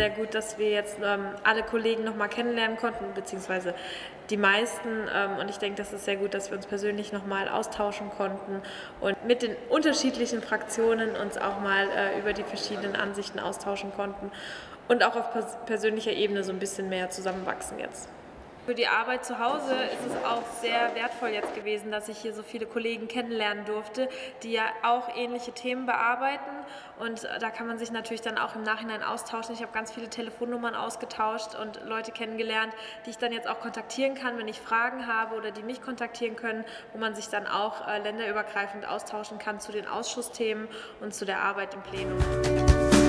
sehr gut, dass wir jetzt alle Kollegen noch mal kennenlernen konnten, beziehungsweise die meisten. Und ich denke, das ist sehr gut, dass wir uns persönlich noch mal austauschen konnten und mit den unterschiedlichen Fraktionen uns auch mal über die verschiedenen Ansichten austauschen konnten und auch auf persönlicher Ebene so ein bisschen mehr zusammenwachsen jetzt. Für die Arbeit zu Hause ist es auch sehr wertvoll jetzt gewesen, dass ich hier so viele Kollegen kennenlernen durfte, die ja auch ähnliche Themen bearbeiten, und da kann man sich natürlich dann auch im Nachhinein austauschen. Ich habe ganz viele Telefonnummern ausgetauscht und Leute kennengelernt, die ich dann jetzt auch kontaktieren kann, wenn ich Fragen habe, oder die mich kontaktieren können, wo man sich dann auch länderübergreifend austauschen kann zu den Ausschussthemen und zu der Arbeit im Plenum.